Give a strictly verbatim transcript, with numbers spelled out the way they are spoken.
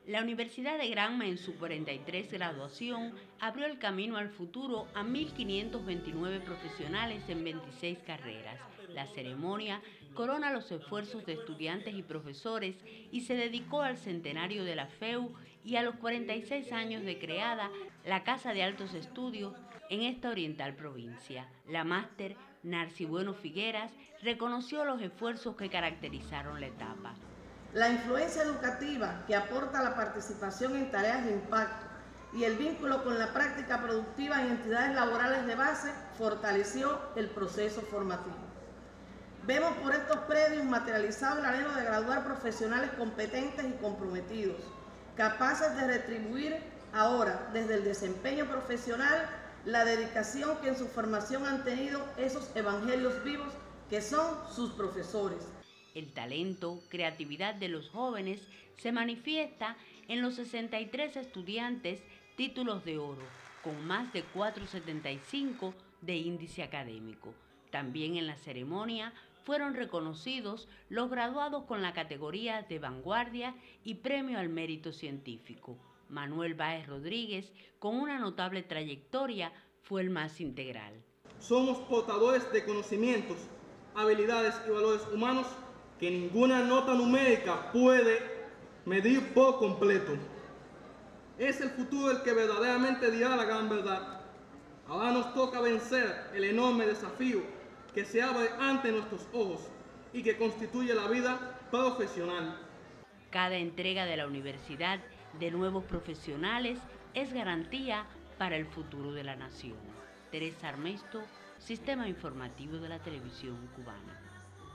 La Universidad de Granma, en su cuarenta y tres graduación, abrió el camino al futuro a mil quinientos veintinueve profesionales en veintiséis carreras. La ceremonia corona los esfuerzos de estudiantes y profesores y se dedicó al centenario de la F E U y a los cuarenta y seis años de creada la Casa de Altos Estudios en esta oriental provincia. La máster Narci Bueno Figueras reconoció los esfuerzos que caracterizaron la etapa. La influencia educativa que aporta la participación en tareas de impacto y el vínculo con la práctica productiva en entidades laborales de base fortaleció el proceso formativo. Vemos por estos predios materializado el anhelo de graduar profesionales competentes y comprometidos, capaces de retribuir ahora, desde el desempeño profesional, la dedicación que en su formación han tenido esos evangelios vivos que son sus profesores. El talento, creatividad de los jóvenes se manifiesta en los sesenta y tres estudiantes títulos de oro, con más de cuatro coma setenta y cinco de índice académico. También en la ceremonia fueron reconocidos los graduados con la categoría de vanguardia y premio al mérito científico. Manuel Báez Rodríguez, con una notable trayectoria, fue el más integral. Somos portadores de conocimientos, habilidades y valores humanos que ninguna nota numérica puede medir por completo. Es el futuro el que verdaderamente dirá la gran verdad. Ahora nos toca vencer el enorme desafío que se abre ante nuestros ojos y que constituye la vida profesional. Cada entrega de la universidad de nuevos profesionales es garantía para el futuro de la nación. Teresa Armesto, Sistema Informativo de la Televisión Cubana.